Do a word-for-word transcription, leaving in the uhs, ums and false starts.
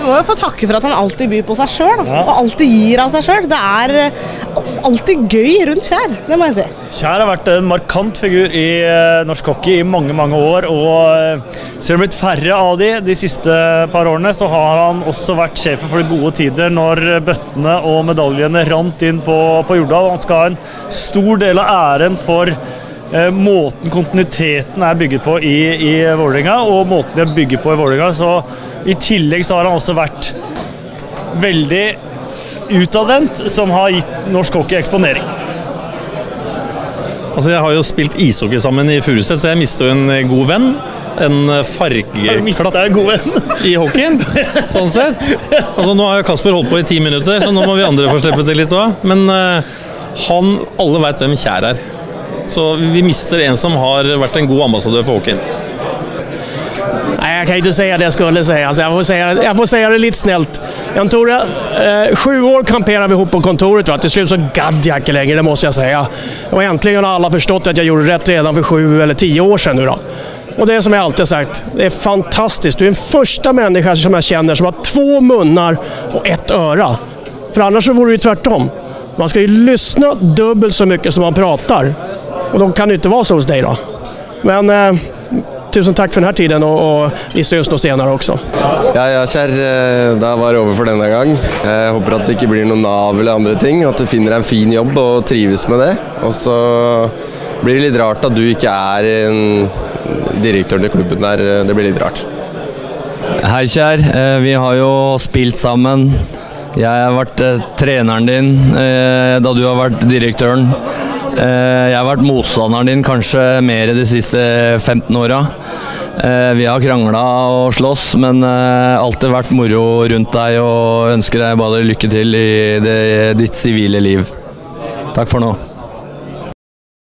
Du må jo få takke for at han alltid byr på seg selv, da. Ja. Og alltid gir av seg selv. Det er alltid gøy rundt Kjær, det må jeg si. Kjær har vært en markant figur i norsk hockey i mange, mange år, og selv om det har blitt færre av de de siste par årene, så har han også vært sjefen for de gode tider når bøttene og medaljene rant inn på, på Jordal. Han skal ha en stor del av æren for eh, måten kontinuiteten er bygget på i, i Vålerenga, og måten de bygger på i Vålerenga. Så i tillegg så har han også vært veldig utadvendt, som har gitt norsk hockey eksponering. Altså, jeg har jo spilt ishockey sammen i Furuset, så jeg mistet jo en god venn. En fargeklatt i hockeyen, sånn sett. Altså, nå har jo Kasper holdt på i ti minutter, så nå må vi andre få slippe til litt også. Men uh, han, alle vet hvem Kjær er. Så vi mister en som har vært en god ambassadør for hockeyen. Nej, jag kan inte säga det jag skulle säga. Alltså, jag, får säga jag får säga det lite snällt. Jan Tore, eh, sju år kamperade vi ihop på kontoret. Va? Till slut så gadd jag inte längre, det måste jag säga. Och äntligen har alla förstått att jag gjorde rätt redan för sju eller tio år sedan nu då. Och det är som jag alltid sagt, det är fantastiskt. Du är den första människan som jag känner som har två munnar och ett öra. För annars så vore det ju tvärtom. Man ska ju lyssna dubbelt så mycket som man pratar. Och då kan det inte vara så hos dig då. Men... Eh, Tusen takk for denne tiden, og, og vi ses nå senere også. Ja, ja, Kjær, da var det over for denne gang. Jeg håper at det ikke blir noe nav eller andre ting, at du finner en fin jobb og trives med det. Og så blir det litt rart at du ikke er en direktør i klubben der. Det blir litt rart. Hei Kjær, vi har jo spilt sammen. Jeg har vært treneren din da du har vært direktøren. Jeg har vært motstanderen din kanskje mer de siste femten åra. Vi har kranglet og slåss, men alltid vært moro rundt deg og ønsker deg bare lykke til i det, ditt sivile liv. Takk for nå.